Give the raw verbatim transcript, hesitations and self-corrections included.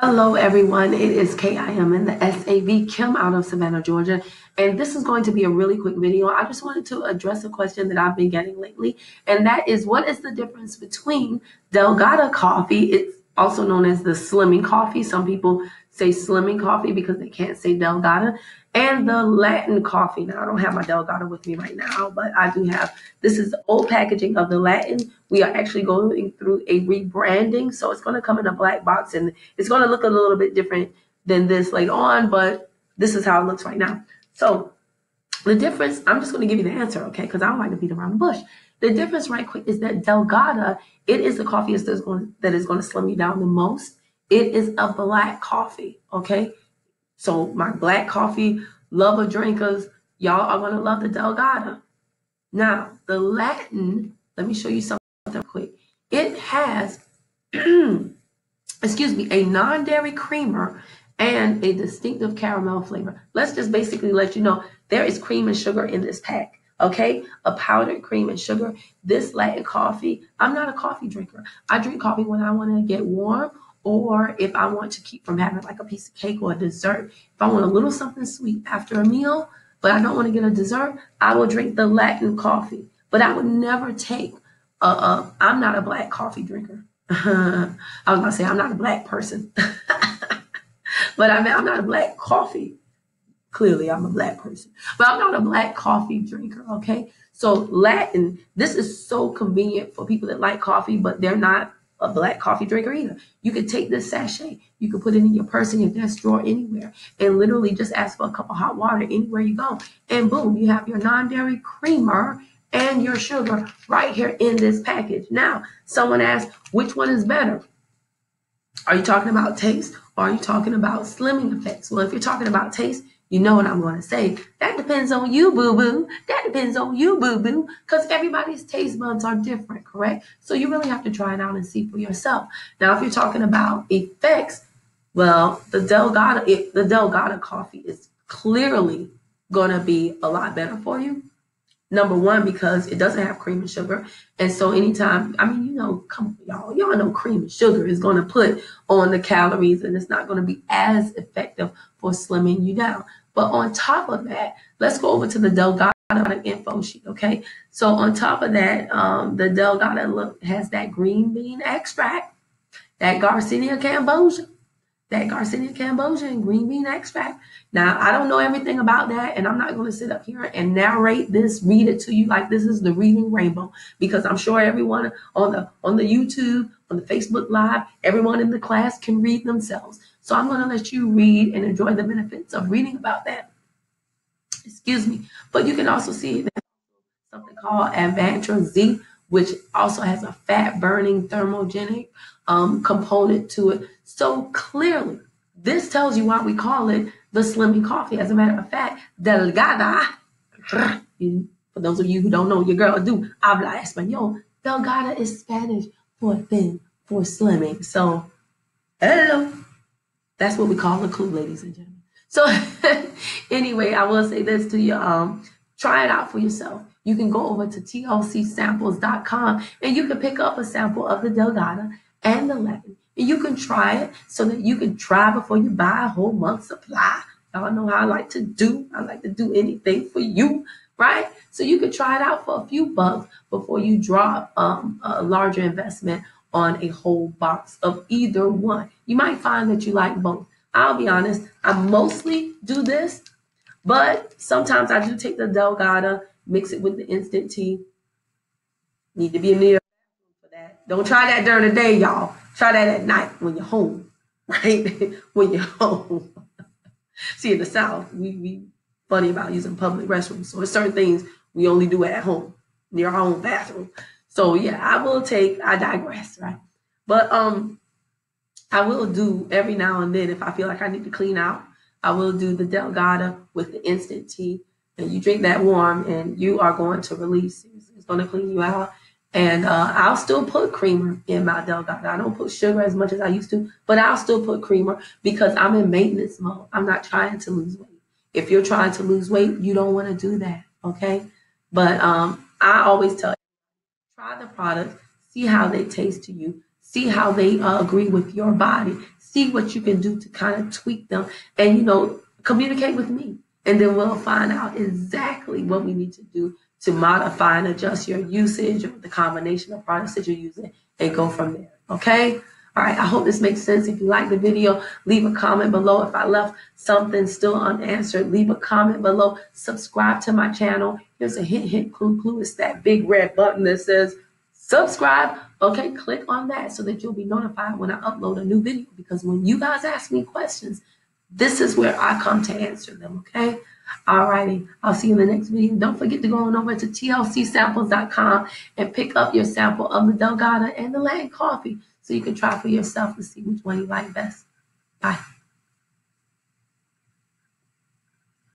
Hello, everyone. It is K I M in the S A V, Kim out of Savannah, Georgia. And this is going to be a really quick video. I just wanted to address a question that I've been getting lately. And that is, what is the difference between Delgada coffee? It's also known as the slimming coffee. Some people say slimming coffee because they can't say Delgada. And the Latin coffee. Now, I don't have my Delgada with me right now, but I do have, this is the old packaging of the Latin. We are actually going through a rebranding. So it's going to come in a black box and it's going to look a little bit different than this later on, but this is how it looks right now. So the difference, I'm just going to give you the answer, okay, because I don't like to beat around the bush. The difference right quick is that Delgada, it is the coffee that is going, that is going to slim you down the most. It is a black coffee, okay? So my black coffee lover drinkers, y'all are going to love the Delgada. Now, the Latin, let me show you something quick. It has, excuse me, a non-dairy creamer and a distinctive caramel flavor. Let's just basically let you know there is cream and sugar in this pack, okay? A powdered cream and sugar. This Latin coffee, I'm not a coffee drinker. I drink coffee when I want to get warm, or if I want to keep from having like a piece of cake or a dessert. If I want a little something sweet after a meal, but I don't want to get a dessert, I will drink the Latin coffee. But I would never take a, a I'm not a black coffee drinker. I was going to say I'm not a black person. But I mean, I'm not a black coffee. Clearly, I'm a black person. But I'm not a black coffee drinker, okay? So Latin, this is so convenient for people that like coffee, but they're not a black coffee drinker either. You could take this sachet, you could put it in your purse, in your desk drawer, anywhere, and literally just ask for a cup of hot water anywhere you go. And boom, you have your non-dairy creamer and your sugar right here in this package. Now, someone asked, which one is better? Are you talking about taste or are you talking about slimming effects? Well, if you're talking about taste, you know what I'm going to say. That depends on you, boo-boo. That depends on you, boo-boo, because everybody's taste buds are different, correct? So you really have to try it out and see for yourself. Now, if you're talking about effects, well, the Delgada, it, the Delgada coffee is clearly going to be a lot better for you. Number one, because it doesn't have cream and sugar. And so anytime, I mean, you know, come y'all, y'all know cream and sugar is going to put on the calories and it's not going to be as effective for slimming you down. But on top of that, let's go over to the Delgada info sheet, okay? So on top of that, um, the Delgada look has that green bean extract, that Garcinia cambogia, that Garcinia cambogia and green bean extract. Now, I don't know everything about that, and I'm not going to sit up here and narrate this, read it to you like this is the reading rainbow, because I'm sure everyone on the on the YouTube, on the Facebook Live, everyone in the class can read themselves. So I'm going to let you read and enjoy the benefits of reading about that. Excuse me. But you can also see that something called Advantra Z, which also has a fat-burning thermogenic um, component to it. So clearly, this tells you why we call it the slimming coffee. As a matter of fact, Delgada, for those of you who don't know, your girl do habla español. Delgada is Spanish for thin, for slimming. So, hello. That's what we call the clue, ladies and gentlemen. So anyway, I will say this to you. Um, try it out for yourself. You can go over to T L C samples dot com and you can pick up a sample of the Delgada and the Latin. And you can try it so that you can try before you buy a whole month's supply. Y'all know how I like to do. I like to do anything for you, right? So you can try it out for a few bucks before you drop um, a larger investment on a whole box of either one. You might find that you like both. I'll be honest, I mostly do this, but sometimes I do take the Delgada, mix it with the instant tea. Need to be near for that. Don't try that during the day, y'all. Try that at night when you're home, right? When you're home. See, in the South, we we funny about using public restrooms. So there's certain things we only do at home, near our own bathroom. So yeah, I will take, I digress, right? But um, I will do every now and then, if I feel like I need to clean out, I will do the Delgada with the instant tea. And you drink that warm and you are going to release. It's, it's going to clean you out. And uh, I'll still put creamer in my Delgada. I don't put sugar as much as I used to, but I'll still put creamer because I'm in maintenance mode. I'm not trying to lose weight. If you're trying to lose weight, you don't want to do that, okay? But um, I always tell you, try the product, see how they taste to you, see how they uh, agree with your body, see what you can do to kind of tweak them, and, you know, communicate with me. And then we'll find out exactly what we need to do to modify and adjust your usage or the combination of products that you're using, and go from there. Okay? All right, I hope this makes sense. If you like the video, leave a comment below. If I left something still unanswered, leave a comment below. Subscribe to my channel. Here's a hint, hint, clue, clue. It's that big red button that says subscribe. Okay, click on that so that you'll be notified when I upload a new video, because when you guys ask me questions, this is where I come to answer them, okay? All righty, I'll see you in the next video. Don't forget to go on over to T L C samples dot com and pick up your sample of the Delgada and the Latin coffee so you can try for yourself to see which one you like best. Bye.